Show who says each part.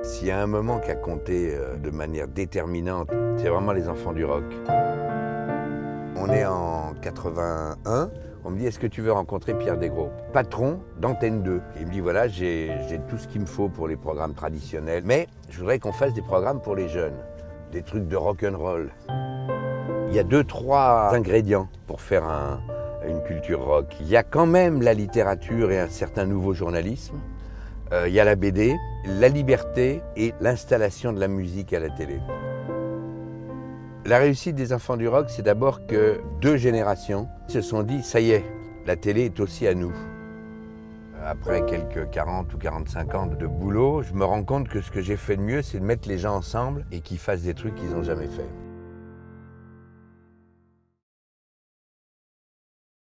Speaker 1: S'il y a un moment qui a compté de manière déterminante, c'est vraiment les enfants du rock. On est en 81, on me dit est-ce que tu veux rencontrer Pierre Desgros, patron d'Antenne 2. Et il me dit voilà, j'ai tout ce qu'il me faut pour les programmes traditionnels, mais je voudrais qu'on fasse des programmes pour les jeunes, des trucs de rock'n'roll. Il y a 2-3 ingrédients pour faire une culture rock. Il y a quand même la littérature et un certain nouveau journalisme. Il y a la BD, la liberté et l'installation de la musique à la télé. La réussite des enfants du rock, c'est d'abord que 2 générations se sont dit « ça y est, la télé est aussi à nous ». Après quelques 40 ou 45 ans de boulot, je me rends compte que ce que j'ai fait de mieux, c'est de mettre les gens ensemble et qu'ils fassent des trucs qu'ils n'ont jamais fait.